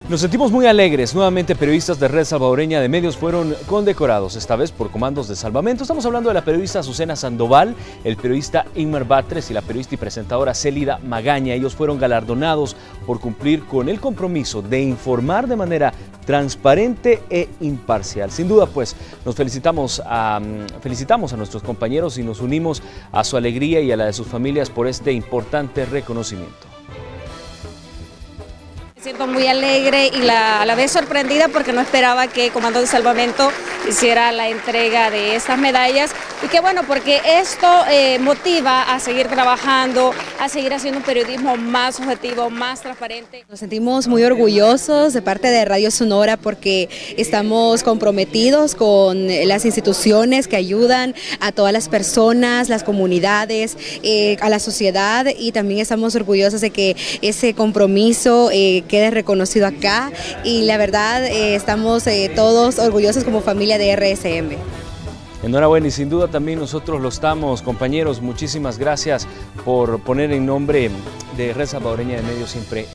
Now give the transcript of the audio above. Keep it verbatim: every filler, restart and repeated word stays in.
Nos sentimos muy alegres. Nuevamente periodistas de Red Salvadoreña de Medios fueron condecorados, esta vez por comandos de salvamento. Estamos hablando de la periodista Azucena Sandoval, el periodista Inmer Batres y la periodista y presentadora Célida Magaña. Ellos fueron galardonados por cumplir con el compromiso de informar de manera transparente e imparcial. Sin duda, pues, nos felicitamos a, felicitamos a nuestros compañeros y nos unimos a su alegría y a la de sus familias por este importante reconocimiento. Me siento muy alegre y la, a la vez sorprendida porque no esperaba que Comando de Salvamento hiciera la entrega de estas medallas y que bueno, porque esto eh, motiva a seguir trabajando, a seguir haciendo un periodismo más objetivo, más transparente. Nos sentimos muy orgullosos de parte de Radio Sonora porque estamos comprometidos con las instituciones que ayudan a todas las personas, las comunidades, eh, a la sociedad, y también estamos orgullosos de que ese compromiso eh, quede reconocido acá, y la verdad eh, estamos eh, todos orgullosos como familia de R S M. Enhorabuena, y sin duda también nosotros lo estamos, compañeros. Muchísimas gracias por poner en nombre de Red Salvadoreña de Medios siempre